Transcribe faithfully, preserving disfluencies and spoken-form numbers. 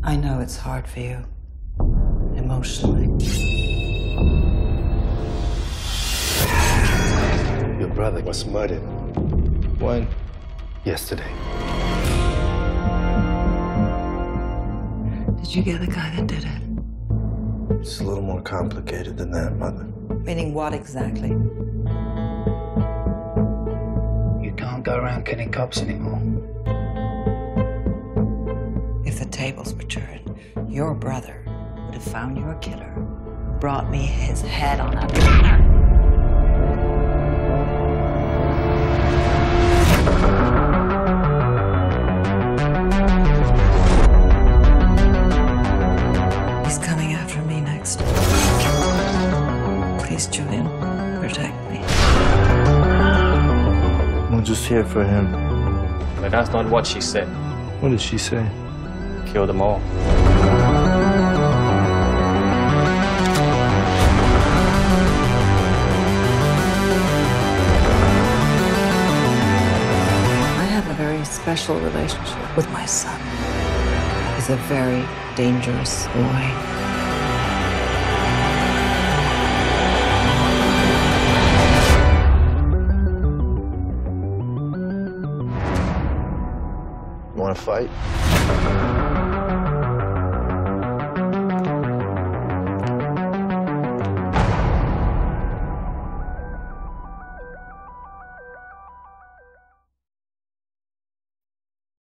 I know it's hard for you, emotionally. Your brother was murdered. When? Yesterday. Did you get the guy that did it? It's a little more complicated than that, Mother. Meaning what exactly? You can't go around killing cops anymore. If the tables were turned, your brother would have found your killer, brought me his head on a platter. He's coming after me next. Please, Julian, protect me. I'm just here for him. But that's not what she said. What did she say? Kill them all. I have a very special relationship with my son. He's a very dangerous boy. You want to fight?